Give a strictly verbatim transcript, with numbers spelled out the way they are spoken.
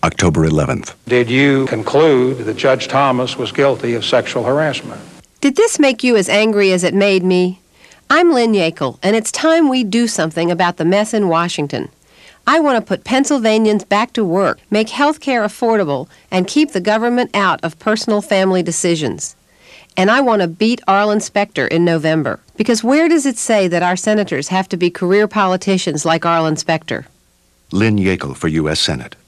October eleventh. Did you conclude that Judge Thomas was guilty of sexual harassment? Did this make you as angry as it made me? I'm Lynn Yeakel, and it's time we do something about the mess in Washington. I want to put Pennsylvanians back to work, make health care affordable, and keep the government out of personal family decisions. And I want to beat Arlen Specter in November, because where does it say that our senators have to be career politicians like Arlen Specter? Lynn Yeakel for U S Senate.